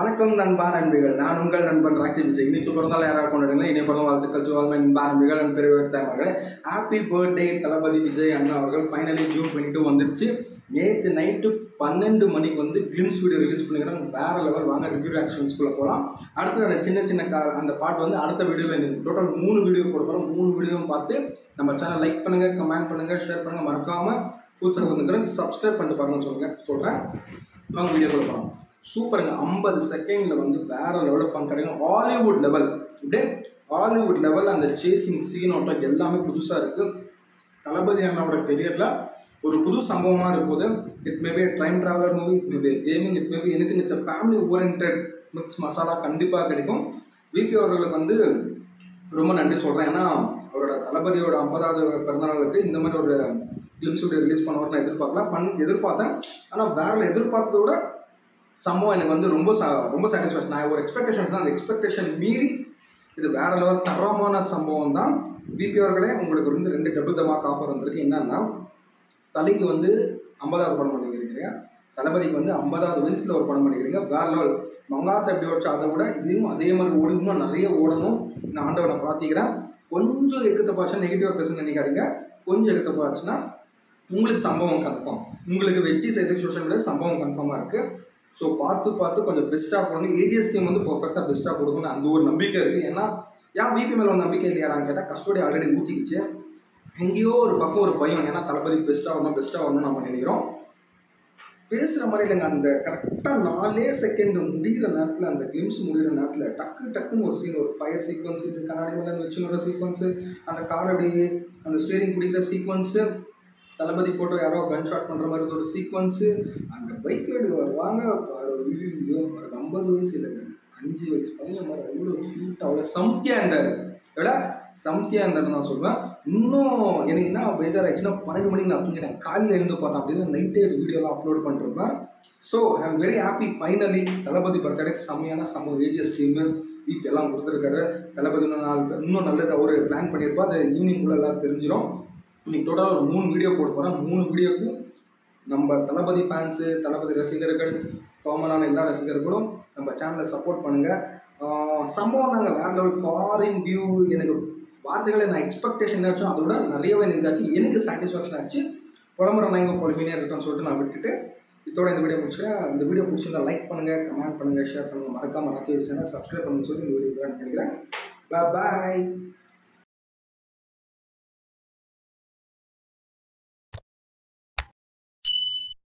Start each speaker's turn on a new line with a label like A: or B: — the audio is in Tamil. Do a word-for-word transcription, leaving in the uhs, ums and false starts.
A: வணக்கம் நண்பா நண்பிகள். நான் உங்கள் நண்பன் ராக்கி விஜய். இன்னைக்கு பிறந்தால் யாராவது கொண்டாடுங்களா? இனி பிறந்த வாழ்த்துக்கள் சொல்லுவாங்க நண்பா நண்பிகள் என் பெருமையாக ஹாப்பி பர்த்டே தளபதி விஜய் அண்ணா அவர்கள். ஃபைனலி ஜூன் டுவெண்ட்டி டூ வந்துடுச்சு. நேற்று நைட்டு பன்னெண்டு மணிக்கு வந்து கிளிம்ஸ் வீடியோ ரிலீஸ் பண்ணிக்கிறாங்க. வேற லெவல். வாங்க ரிவ்யூ ஆக்ஷன்ஸ்குள்ளே போகலாம். அடுத்து அந்த சின்ன சின்ன கா அந்த பாட்டு வந்து அடுத்த வீடியோவில் டோட்டல் மூணு வீடியோ போட போகிறோம். மூணு வீடியோவும் பார்த்து நம்ம சேனல் லைக் பண்ணுங்கள், கமெண்ட் பண்ணுங்கள், ஷேர் பண்ணுங்கள். மறக்காமல் புதுசாக வந்துக்கிறேன் சப்ஸ்கிரைப் பண்ணிட்டு பாருங்கன்னு சொல்லுங்கள் சொல்கிறேன். வாங்க வீடியோ கொடுப்போம். சூப்பருங்க. ஐம்பது செகண்டில் வந்து வேற லெவலில் ஃபன் கிடைக்கும். ஹாலிவுட் லெவல், இப்படியே ஹாலிவுட் லெவல். அந்த சேசிங் சீன் ஆட்டம் எல்லாமே புதுசாக இருக்குது. தளபதி அண்ணாவோட கெரியரில் ஒரு புது சம்பவமாக இருக்கும்போது it maybe time traveller movie, it maybe gaming, it maybe anything. It's a family orient mix masala கண்டிப்பாக கிடைக்கும். விபி அவர்களுக்கு வந்து ரொம்ப நன்றி சொல்கிறேன். ஏன்னா அவரோட தளபதியோட ஐம்பதாவது பிறந்தநாளுக்கு இந்த மாதிரி ஒரு ஃபிலிம்ஸ் வீடியோ ரிலீஸ் பண்ணுவார் நான் எதிர்பார்க்கல பண் எதிர்பார்த்தேன் ஆனால் வேற எதிர்பார்த்ததை விட சம்பவம் எனக்கு வந்து ரொம்ப ரொம்ப சாட்டிஸ்ஃபேக்ஷன். நான் ஒரு எக்ஸ்பெக்டேஷன் தான், அந்த எக்ஸ்பெக்டேஷன் மீறி இது வேற லெவல் தரமான சம்பவம் தான். பிபி அவர்களே உங்களுக்கு வந்து ரெண்டு டபுள் தமாக் ஆஃபர் வந்திருக்கு. என்னன்னா, தலைக்கு வந்து ஐம்பதாவது படம் பண்ணிக்கிறீங்க, தளபதிக்கு வந்து ஐம்பதாவது வயசில் ஒரு படம் பண்ணிக்கிறீங்க. வேற லெவல். மங்காத்த எப்படி ஓடிச்சா அதை விட இதையும் அதே மாதிரி ஓடணும், நிறைய ஓடணும். நான் ஆண்டவனை பிரார்த்திக்கிறேன். கொஞ்சம் எக்கத்தை பாச்சுன்னா நெகட்டிவாக பேசணும்னு நினைக்காதீங்க. கொஞ்சம் எக்கத்தை பாச்சுன்னா உங்களுக்கு சம்பவம் கன்ஃபார்ம். உங்களுக்கு வெற்றி செய்து சோஷியல் மீடியா சம்பவம் கன்ஃபார்மாக இருக்குது. ஸோ பார்த்து பார்த்து கொஞ்சம் பெஸ்ட்டாக போடணும். ஏஜிஎஸ் டீம் வந்து பர்ஃபெக்டாக பெஸ்ட்டாக கொடுக்கணும் அந்த ஒரு நம்பிக்கை இருக்குது. ஏன்னா ஏன் விபி மேலே ஒரு நம்பிக்கை இல்லையாடான்னு கேட்டால் கஸ்டோடி ஆல்ரெடி ஊற்றிக்கிச்சு. எங்கேயோ ஒரு பக்கம் ஒரு பயம். ஏன்னா தளபதி பெஸ்ட்டாக வரணும் பெஸ்ட்டாக வரணும்னு நம்ம நினைக்கிறோம். பேசுகிற மாதிரி இல்லைங்க. அந்த கரெக்டாக நாலே செகண்ட் முடிகிற நேரத்தில், அந்த கிளிம்ஸ் முடிகிற நேரத்தில் டக்கு டக்குன்னு ஒரு சீன், ஒரு ஃபயர் சீக்வன்ஸு, இது கண்ணாடி மேலே வச்சுங்கிற சீக்வன்ஸு, அந்த கார் அப்படியே அந்த ஸ்டீரிங் பிடிக்கிற சீக்வன்ஸு, தளபதி ஃபோட்டோ யாரோ கன் ஷாட் பண்ணுற மாதிரி ஒரு சீக்வன்ஸு, அந்த பைக்கில் வருவாங்க ஒரு ஐம்பது வயசு இல்லைங்க, அஞ்சு வயசு பையன் மாதிரி அவ்வளோ க்யூட்டாக அவ்வளோ சம்தியாக இருந்தார். எவ்வளோ சம்தியாக இருந்தார் நான் சொல்லுவேன். இன்னும் எனக்கு என்ன பேஜார் ஆயிடுச்சுன்னா, பன்னெண்டு மணிக்கு நான் தூங்கிட்டேன். காலையில் இருந்து பார்த்தேன் அப்படின்னு நைட்டே வீடியோலாம் அப்லோட் பண்ணிருப்பேன். So I am very happy. Finally Thalapathy birthday செம்மையான சம்பவம். ஏஜிஎஸ் டீமு வீப் எல்லாம் கொடுத்துருக்காரு. தளபதி இன்னும் நாள் இன்னும் நல்லது அவர் பிளான் பண்ணியிருப்பா. அது ஈவினிங்குள்ளே எல்லாம் தெரிஞ்சிடும். இன்னைக்கு டோட்டலாக ஒரு மூணு வீடியோ போட போகிறேன். மூணு வீடியோக்கும் நம்ம தளபதி ஃபேன்ஸு, தளபதி ரசிகர்கள், காமனான எல்லா ரசிகர்களும் நம்ம சேனலை சப்போர்ட் பண்ணுங்கள். சம்பவம் நாங்கள் வேறு லெவல் ஃபாரின் வியூ. எனக்கு வார்த்தைகளை நான் எக்ஸ்பெக்டேஷன் ஆச்சும் அதை விட நிறையவே இருந்தாச்சு. எனக்கு சாட்டிஸ்ஃபேக்ஷன் ஆச்சு. புலம்புற நாங்கள் பொறுமையாக இருக்கட்டும் சொல்லிட்டு நான் விட்டுட்டு இதோட இந்த வீடியோ முடிச்சுக்கிறேன். இந்த வீடியோ பிடிச்சிருந்தா லைக் பண்ணுங்கள், கமெண்ட் பண்ணுங்கள், ஷேர் பண்ணுங்கள். மறக்காமல் ராக்கி விஜய் சேனல் சப்ஸ்கிரைப் பண்ணுன்னு சொல்லி இந்த வீடியோ ஜாயின் பண்ணிக்கிறேன். பாய்.